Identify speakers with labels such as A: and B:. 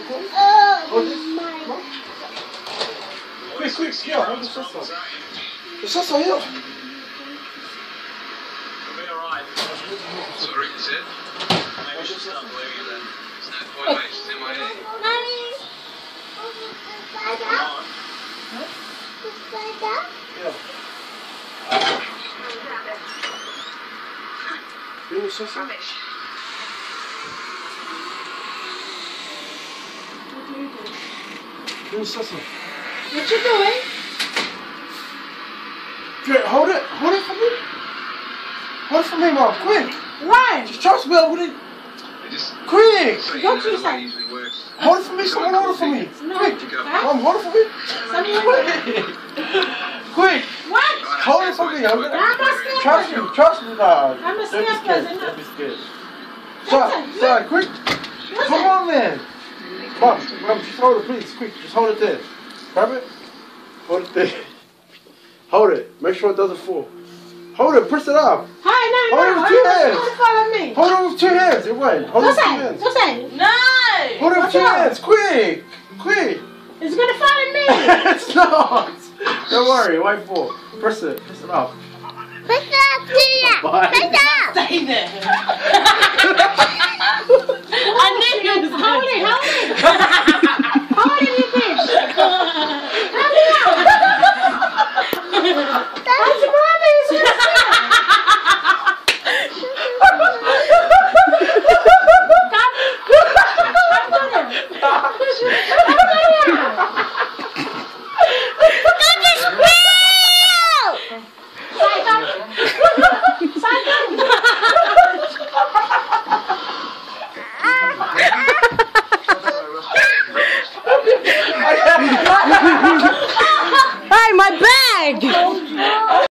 A: Hold this. Quick, quick, here. Hold the sauce. The sauce here.
B: It'll be alright. That's what Rick said. Maybe she'll start believing you then. There's no point, mate. She's in my head.
A: Yeah. You want sauce?
C: Rubbish. What do you do?
A: You want sauce?
C: What you doing?
A: Hold it for me. Hold it for me, Mom. Quick.
C: Why?
A: Just trust me. I wouldn't. Quick.
C: Don't you say?
A: Hold it for me. Someone hold it for me.
C: No.
A: Quick.
C: Huh?
A: Mom, hold it for me.
C: Someone.
A: Quick.
C: What?
A: Hold it for me. I'm gonna.
C: I'm a step.
A: Trust me, dog.
C: I'm a
A: Don't be
C: step
A: scared.
C: cousin.
A: Don't be scared.
C: Listen,
A: Sorry, quick. Come on, man. Mom, just hold it, please. Quick, just hold it there. Grab it. Hold it there. Hold it. Make sure it doesn't fall. Hold it. Press it up.
C: Hi, no.
A: Hold it with 2 hands.
C: Don't follow me.
A: Hold it with 2 hands. It won't. Hold it with 2 hands.
C: Don't say. No.
A: Hold it with 2 hands. Quick. Quick.
C: It's gonna follow me.
A: It's not. Don't worry. It won't fall. Press it. Press it up.
D: Press it up, Tia.
A: Bye.
D: Press it up.
C: Stay there. I knew you was hold it. Hold it, you bitch. Hold it up. That's mommy. Hey, my bag!